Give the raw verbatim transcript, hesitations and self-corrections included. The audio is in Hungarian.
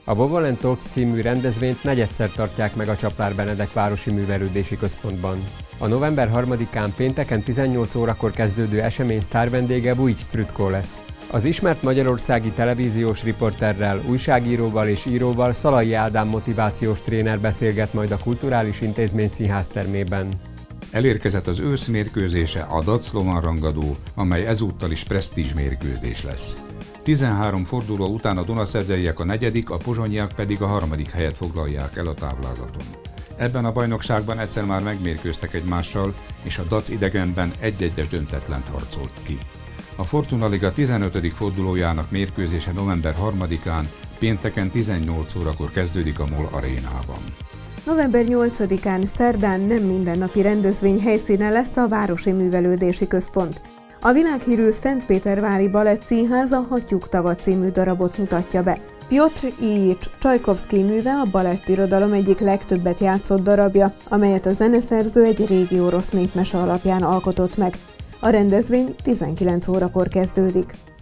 A Voval and Talks című rendezvényt negyedszer tartják meg a Csaplár-Benedek Városi Művelődési Központban. A november harmadikán pénteken tizennyolc órakor kezdődő esemény sztárvendége Vujcs Trütko lesz. Az ismert magyarországi televíziós riporterrel, újságíróval és íróval Szalai Ádám motivációs tréner beszélget majd a Kulturális Intézmény színháztermében. Elérkezett az ősz mérkőzése, a dacloman rangadó, amely ezúttal is presztízs mérkőzés lesz. tizenhárom forduló után a dunaszerdeiek a negyedik, a pozsonyiak pedig a harmadik helyet foglalják el a táblázaton. Ebben a bajnokságban egyszer már megmérkőztek egymással, és a dac idegenben egy-egyes döntetlent harcolt ki. A Fortuna Liga tizenötödik fordulójának mérkőzése november harmadikán, pénteken tizennyolc órakor kezdődik a MOL arénában. november nyolcadikán szerdán nem mindennapi rendezvény helyszíne lesz a Városi Művelődési Központ. A világhírű Szentpétervári Balettszínház a Hattyúk tava című darabot mutatja be. Pjotr Iljics Csajkovszkij műve a balettirodalom egyik legtöbbet játszott darabja, amelyet a zeneszerző egy régi orosz népmese alapján alkotott meg. A rendezvény tizenkilenc órakor kezdődik.